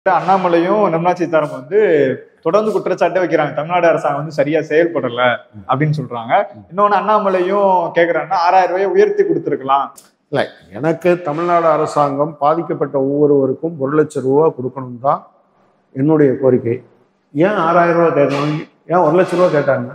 அண்ணாமலையும் நிர்மலா சீதாராமன் வந்து தொடர்ந்து குற்றச்சாட்டை வைக்கிறாங்க, தமிழ்நாடு அரசாங்கம் வந்து சரியா செயல்படல அப்படின்னு சொல்றாங்க. இன்னொன்னு அண்ணாமலையும் கேக்குறாங்கன்னா 6000 ரூபாயை உயர்த்தி கொடுத்துருக்கலாம். இல்லை, எனக்கு தமிழ்நாடு அரசாங்கம் பாதிக்கப்பட்ட ஒவ்வொருவருக்கும் 1 லட்சம் ரூபா கொடுக்கணும் தான் என்னுடைய கோரிக்கை. ஏன் 6000 ரூபா கேட்கணும்? ஏன் 1 லட்ச ரூபா கேட்டாங்க?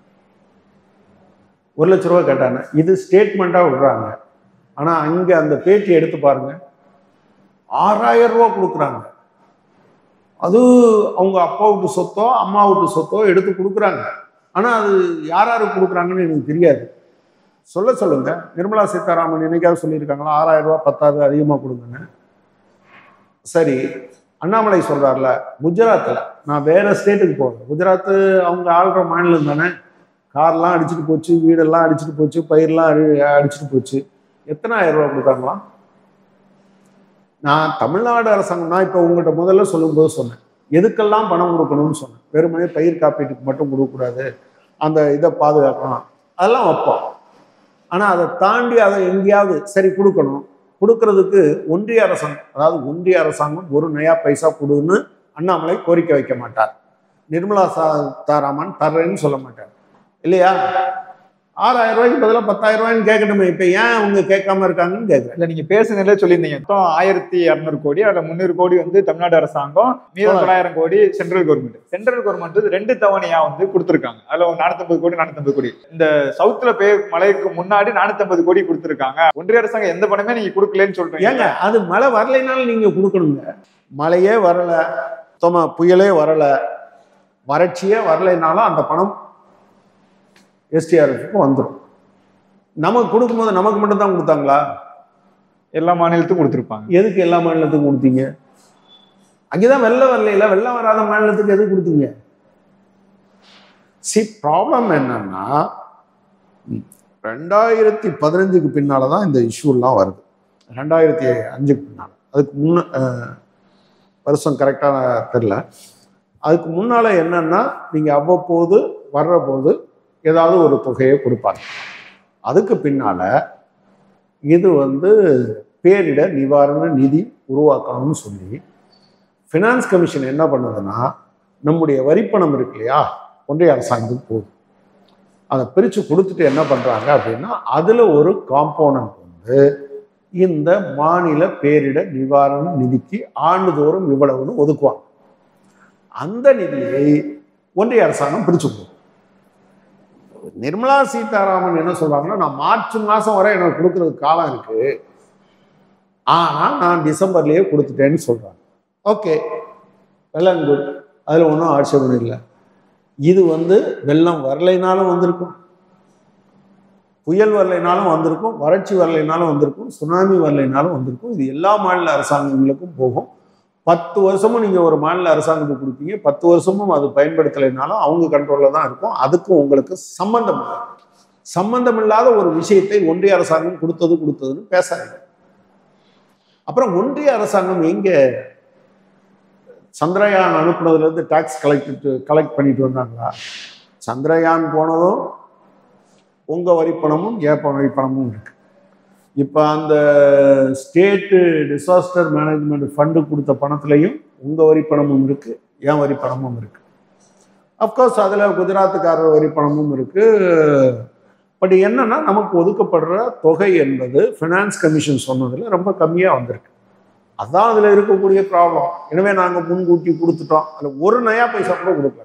1 லட்ச ரூபா கேட்டாங்க. இது ஸ்டேட்மெண்ட்டாக விடுறாங்க. ஆனால் அங்கே அந்த பேட்டி எடுத்து பாருங்க, 6000 ரூபா கொடுக்குறாங்க. அது அவங்க அப்பா வீட்டு சொத்தோ அம்மா வீட்டு சொத்தோ எடுத்து கொடுக்குறாங்க. ஆனால் அது யார் யாருக்கு கொடுக்குறாங்கன்னு எனக்கு தெரியாது. சொல்லுங்க, நிர்மலா சீதாராமன் என்னைக்காவது சொல்லியிருக்காங்களா 6000 ரூபா பத்தாவது அதிகமாக கொடுங்கன்னு? சரி, அண்ணாமலை சொல்றாருல, குஜராத்தில் நான் வேற ஸ்டேட்டுக்கு போகிறேன். குஜராத்து அவங்க ஆள்ற மாநிலம் தானே. கார்லாம் அடிச்சுட்டு போச்சு, வீடெல்லாம் அடிச்சுட்டு போச்சு, பயிரெலாம் அடிச்சுட்டு போச்சு. எத்தனை 1000 ரூபா கொடுத்தாங்களாம்? நான் தமிழ்நாடு அரசாங்கம், நான் இப்போ உங்கள்கிட்ட முதல்ல சொல்லும்போது சொன்னேன், எதுக்கெல்லாம் பணம் கொடுக்கணும்னு சொன்னேன். வெறுமனே பயிர் காப்பீட்டுக்கு மட்டும் கொடுக்கக்கூடாது, அந்த இதை பாதுகாக்கலாம், அதெல்லாம் வைப்போம். ஆனால் அதை தாண்டி அதை எங்கேயாவது சரி கொடுக்கணும். கொடுக்கறதுக்கு ஒன்றிய அரசாங்கம், அதாவது ஒன்றிய அரசாங்கம் 1 நயா பைசா கொடுன்னு அண்ணாமலை கோரிக்கை வைக்க மாட்டார். நிர்மலா சீதாராமன் தர்றேன்னு சொல்ல மாட்டார் இல்லையா? 6000 ரூபாய்க்கு பதிலாக 10000 ரூபாய்ன்னு கேட்கணுமே. இப்போ ஏன் அவங்க கேட்காம இருக்காங்கன்னு கேட்குறேன். இல்லை, நீங்கள் பேசுனதுல சொல்லியிருந்தீங்க மொத்தம் 1200 கோடி, அதில் 300 கோடி வந்து தமிழ்நாடு அரசாங்கம், மீதம் 900 crore central government. Central government 2 தவணையா வந்து கொடுத்துருக்காங்க. அதில் 450 கோடி 450 கோடி. இந்த சவுத்துல மழைக்கு முன்னாடி 450 கோடி கொடுத்துருக்காங்க. ஒன்றிய அரசாங்கம் எந்த பணமே நீங்க கொடுக்கலன்னு சொல்றீங்க. ஏங்க, அது மழை வரலைனாலும் நீங்க கொடுக்கணுங்க. மழையே வரல, புயலே வரல, வறட்சியே வரலைனாலும் அந்த பணம் எஸ்டிஆர்எஃப்க்கு வந்துடும். நமக்கு கொடுக்கும்போது நமக்கு மட்டும்தான் கொடுத்தாங்களா? எல்லா மாநிலத்துக்கும் கொடுத்துருப்பாங்க. எதுக்கு எல்லா மாநிலத்துக்கும் கொடுத்தீங்க? அங்கேதான் வெள்ளம் வரல, வெள்ளம் வராத மாநிலத்துக்கு எதுக்கு கொடுத்தீங்க? ப்ராப்ளம் என்னன்னா 2015க்கு பின்னாலதான் இந்த இஷ்யூலாம் வருது. 2005க்கு பின்னால, அதுக்கு முன்ன வருஷம் கரெக்டான தெரியல. அதுக்கு முன்னால என்னன்னா, நீங்க அவ்வப்போது வர்ற போது ஏதாவது ஒரு தொகையை கொடுப்பாங்க. அதுக்கு பின்னால இது வந்து பேரிடர் நிவாரண நிதி உருவாக்கணும்னு சொல்லி ஃபினான்ஸ் கமிஷன் என்ன பண்ணுதுன்னா, நம்முடைய வரிப்பணம் இருக்கு இல்லையா, ஒன்றிய அரசாங்கத்துக்கு போகுது. அதை பிரித்து கொடுத்துட்டு என்ன பண்ணுறாங்க அப்படின்னா, அதில் ஒரு காம்போனன்ட் வந்து இந்த மாநில பேரிடர் நிவாரண நிதிக்கு ஆண்டுதோறும் இவ்வளவுன்னு ஒதுக்குவாங்க. அந்த நிதியை ஒன்றிய அரசாங்கம் பிரிச்சு கொடுக்கும். நிர்மலா சீதாராமன் என்ன சொல்றாங்கன்னா, நான் மார்ச் மாதம் வரை எனக்கு கொடுக்கறதுக்கு காலம் இருக்கு, ஆனால் நான் டிசம்பர்லேயே கொடுத்துட்டேன்னு சொல்றாங்க. ஓகே, வெல் அண்ட் குட், அதில் ஒன்றும் ஆட்சேபம் இல்லை. இது வந்து வெள்ளம் வரலைனாலும் வந்திருக்கும், புயல் வரலைனாலும் வந்திருக்கும், வறட்சி வரலைனாலும் வந்திருக்கும், சுனாமி வரலைனாலும் வந்திருக்கும். இது எல்லா மாநில அரசாங்கங்களுக்கும் போகும். 10 வருஷமும் நீங்கள் ஒரு மாநில அரசாங்கத்துக்கு கொடுப்பீங்க, 10 வருஷமும் அது பயன்படுத்தலைனாலும் அவங்க கண்ட்ரோலில் தான் இருக்கும். அதுக்கும் உங்களுக்கு சம்பந்தம் இல்லை. சம்பந்தம் இல்லாத ஒரு விஷயத்தை ஒன்றிய அரசாங்கம் கொடுத்ததுன்னு பேசாதீங்க. அப்புறம் ஒன்றிய அரசாங்கம் எங்க சந்திரயான் அனுப்புனதுலேருந்து டாக்ஸ் கலெக்ட் பண்ணிட்டு வந்தாங்களா? சந்திரயான் போனதும் உங்கள் வரிப்பணமும் ஏன் வரிப்பணமும் இருக்கு. இப்போ அந்த ஸ்டேட்டு டிசாஸ்டர் மேனேஜ்மெண்ட் ஃபண்டு கொடுத்த பணத்துலையும் உங்கள் வரிப்பணமும் இருக்கு, ஏன் வரிப்பணமும் இருக்கு. அஃப்கோர்ஸ் அதில் குஜராத்துக்காரர் வரிப்பணமும் இருக்கு. பட் என்னன்னா, நமக்கு ஒதுக்கப்படுற தொகை என்பது ஃபினான்ஸ் கமிஷன் சொன்னதில் ரொம்ப கம்மியாக வந்திருக்கு. அதுதான் அதில் இருக்கக்கூடிய ப்ராப்ளம். எனவே நாங்கள் முன்கூட்டி கொடுத்துட்டோம், அதில் 1 நயா பைசா கூட கொடுக்கல.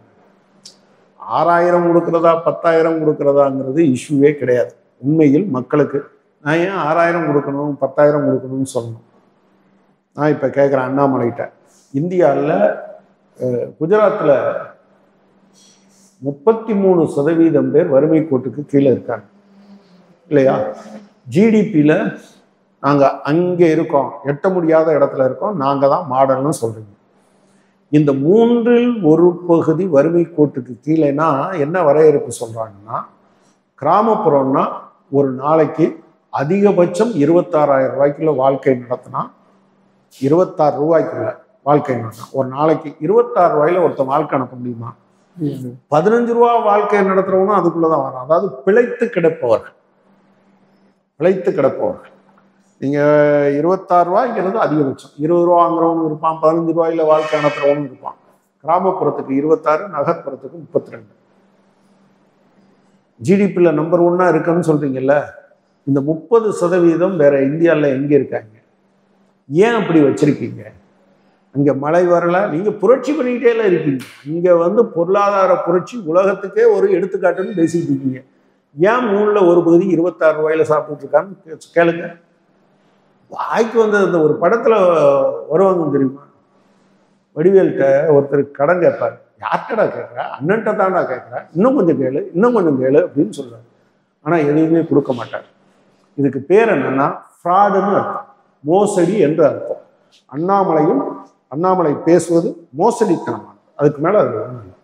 6000 கொடுக்குறதா 10000 கொடுக்குறதாங்கிறது இஷ்யூவே கிடையாது. உண்மையில் மக்களுக்கு நான் ஏன் 6000 கொடுக்கணும் 10000 கொடுக்கணும்னு சொல்லணும்? நான் இப்போ கேட்குறேன் அண்ணாமலைகிட்ட, இந்தியாவில் குஜராத்தில் 33% பேர் வறுமை கோட்டுக்கு கீழே இருக்காங்க இல்லையா? ஜிடிபியில் நாங்கள் அங்கே இருக்கோம், எட்ட முடியாத இடத்துல இருக்கோம், நாங்கள் தான் மாடல்னு சொல்கிறீங்க. இந்த 1/3 வறுமை கோட்டுக்கு கீழேனா என்ன வரையறுப்பு சொல்கிறாங்கன்னா, கிராமப்புறம்னா ஒரு நாளைக்கு அதிகபட்சம் 26,000 ரூபாய்க்குள்ள வாழ்க்கை நடத்தினா, 26 ரூபாய்க்குள்ள வாழ்க்கை நடத்தினா, ஒரு நாளைக்கு 26 ரூபாயில ஒருத்தன் வாழ்க்கை நடத்த முடியுமா? 15 ரூபா வாழ்க்கை நடத்துறவனும் அதுக்குள்ளதான் வரும். அதாவது பிழைத்து கிடப்பவர்கள். நீங்கள் 26 ரூபாய்ங்கிறது அதிகபட்சம். 20 ரூபா வாங்குறவனும் இருப்பான், 15 ரூபாயில் வாழ்க்கை நடத்துகிறவனும் இருப்பான். கிராமப்புறத்துக்கு 26, நகர்ப்புறத்துக்கு 32. ஜிடிபியில் நம்பர் 1 இருக்குன்னு சொல்றீங்கல்ல, இந்த 30% வேற இந்தியாவில் எங்கே இருக்காங்க? ஏன் அப்படி வச்சிருக்கீங்க? அங்கே மழை வரல, நீங்கள் புரட்சி பண்ணிக்கிட்டே இருக்கீங்க. இங்கே பொருளாதார புரட்சி உலகத்துக்கே ஒரு எடுத்துக்காட்டுன்னு பேசிட்டு இருக்கீங்க. ஏன் 3ல் ஒரு பகுதி 26 ரூபாயில சாப்பிட்டுட்டு இருக்கான்னு கேளுங்க. வாய்க்கு அந்த ஒரு படத்துல வருவாங்க தெரியுமா, வடிவேல்கிட்ட ஒருத்தர் கடன் கேட்பாரு. யார்கிட்டடா கேட்குறா? அண்ணன்ட்ட தான்டா கேட்குறா, இன்னும் கொஞ்சம் கேளு, இன்னும் கொஞ்சம் கேளு அப்படின்னு சொல்றாரு. ஆனா எதுவுமே கொடுக்க மாட்டார். இதுக்கு பேர் என்னன்னா ஃப்ராடுன்னு அர்த்தம், மோசடி என்று அர்த்தம். அண்ணாமலை பேசுவது மோசடித்தனமானது, அதுக்கு மேல அது